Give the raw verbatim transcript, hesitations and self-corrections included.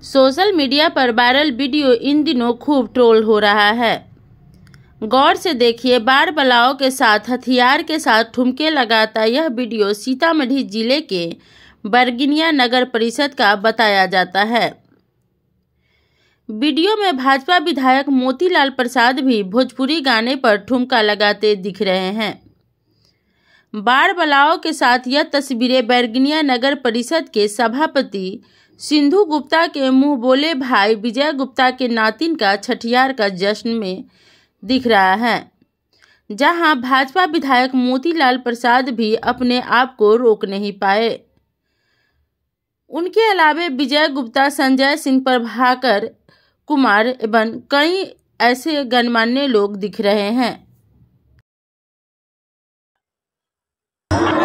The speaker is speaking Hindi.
सोशल मीडिया पर वायरल वीडियो इन दिनों खूब ट्रोल हो रहा है। गौर से देखिए, बार बलाओं के साथ हथियार के साथ ठुमके लगाता यह वीडियो सीतामढ़ी जिले के बरगिनिया नगर परिषद का बताया जाता है। वीडियो में भाजपा विधायक मोतीलाल प्रसाद भी भोजपुरी गाने पर ठुमका लगाते दिख रहे हैं। बार बलाओं के साथ यह तस्वीरें बरगिनिया नगर परिषद के सभापति सिंधु गुप्ता के मुंह बोले भाई विजय गुप्ता के नातिन का छठियार का जश्न में दिख रहा है, जहां भाजपा विधायक मोतीलाल प्रसाद भी अपने आप को रोक नहीं पाए। उनके अलावे विजय गुप्ता, संजय सिंह, प्रभाकर कुमार एवं कई ऐसे गणमान्य लोग दिख रहे हैं।